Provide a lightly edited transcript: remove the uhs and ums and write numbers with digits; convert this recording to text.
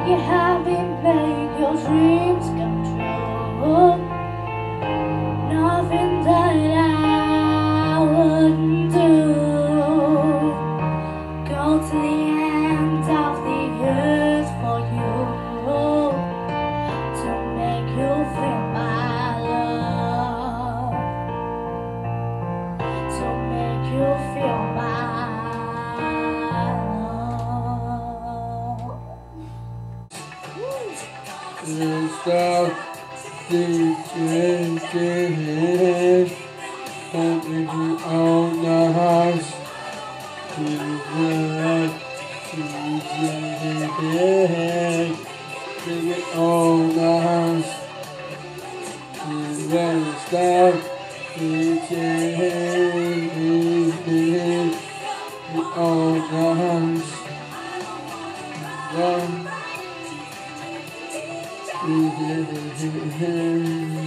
You haven't made your dreams come true. Nothing that I wouldn't do. Go to the end of the earth for you, to make you feel my love, to make you feel my love. Stop the drinking, something you own the house. Bring it on the house. Stop reaching on the house. Run.